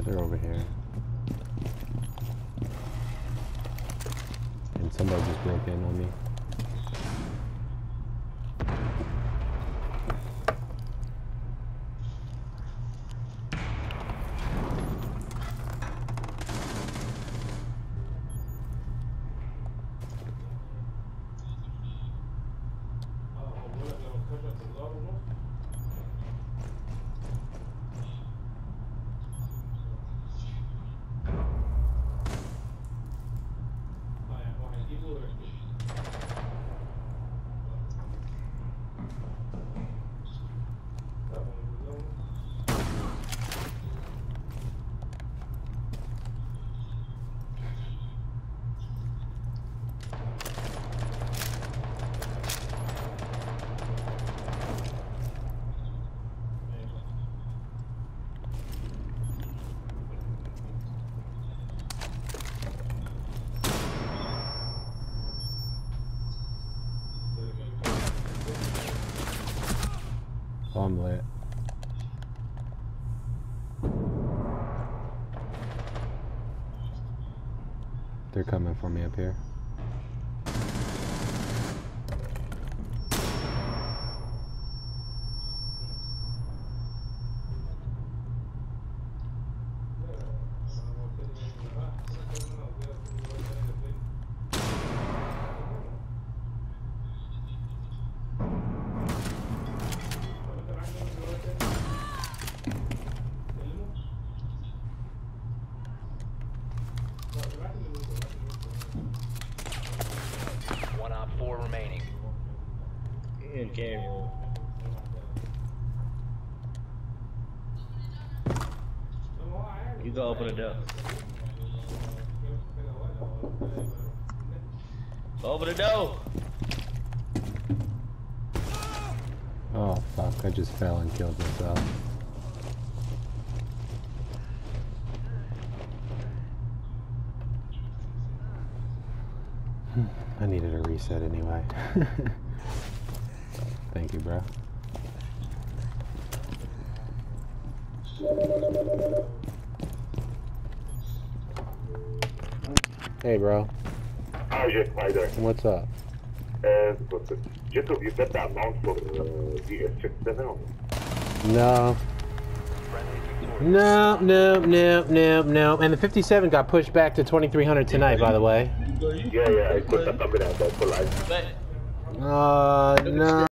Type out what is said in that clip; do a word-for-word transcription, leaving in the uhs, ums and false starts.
They're over here. And somebody just broke in on me. Oh, I'm lit. They're coming for me up here. One op four remaining. In game. You go open the door. Open the door. Oh fuck, I just fell and killed myself. I needed a reset anyway. Thank you, bro. Hey, bro. Ah, yes, hi there. What's up? Uh, YouTube, you got the amount for uh, the S six seven? No. No, no, no, no, no. And the fifty-seven got pushed back to twenty-three hundred tonight, by the way. Yeah, yeah, I put the camera on the live. Uh, no.